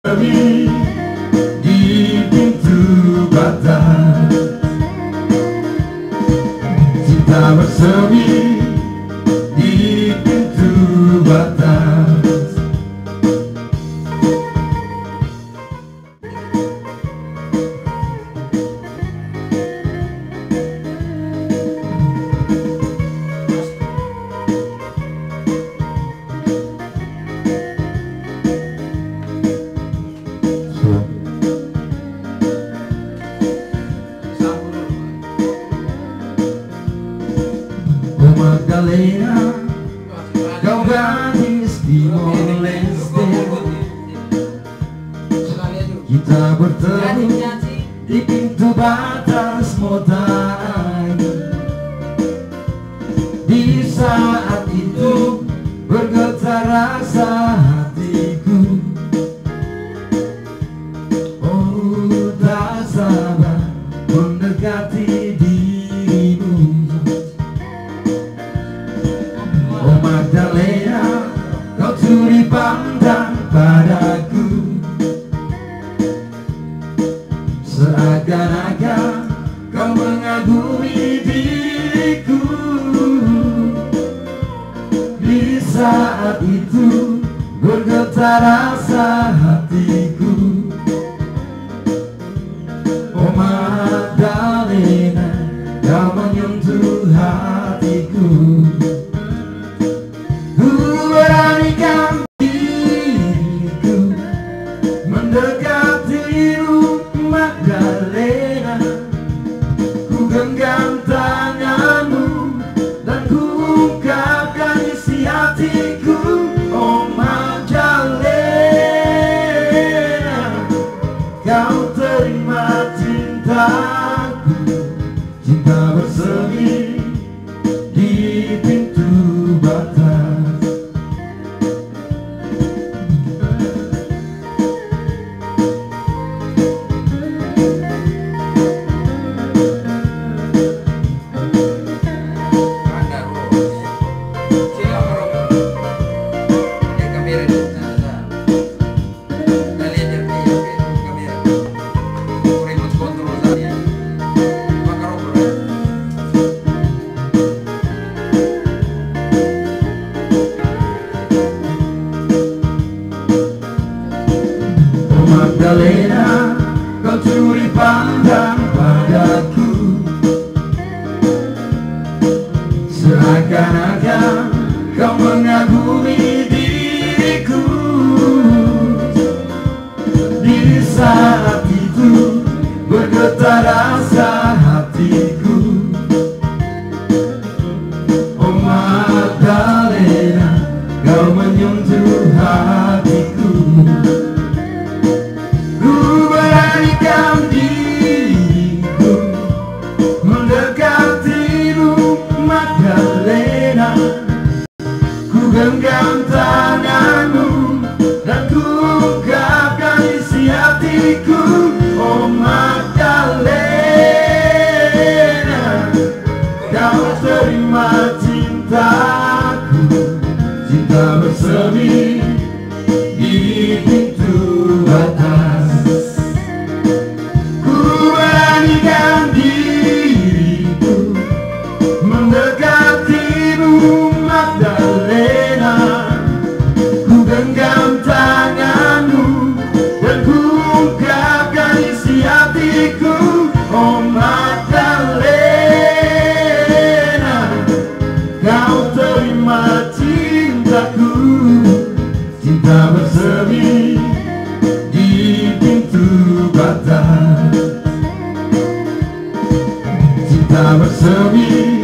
di pintu batas, cinta bersemi di pintu batas. Magdalena, kau gadis Timor Leste, kita bertemu di pintu batas mata air. Di saat itu bergetar rasa hatiku, oh tak sabar mendekati dirimu. Oh Magdalena, kau curi pandang padaku, seakan-akan kau mengagumi diriku. Di saat itu bergetar rasa hatiku, oh Magdalena, kau menyentuh hatiku. Beranikan diriku mendekatimu Magdalena, ku genggam tanganmu dan ku ungkapkan isi hatiku. Oh Magdalena, kau terima cintaku, cinta bersemi di pintu batas. Magdalena, kau curi pandang padaku, seakan-akan kau mengagumi diriku. Di saat itu bergetar rasa hatiku, oh Magdalena, kau menyentuh hatiku. Beranikan diriku mendekatimu Magdalena, ku genggam tanganmu dan ku ungkapkan isi hatiku. Oh Magdalena, kau terima cintaku, cinta bersemi di pintu batas. Beranikan diriku mendekatimu Magdalena, ku genggam tanganmu dan ku ungkapkan isi hatiku. Oh Magdalena, kau terima cintaku, cinta bersemi di pintu batas, cinta bersemi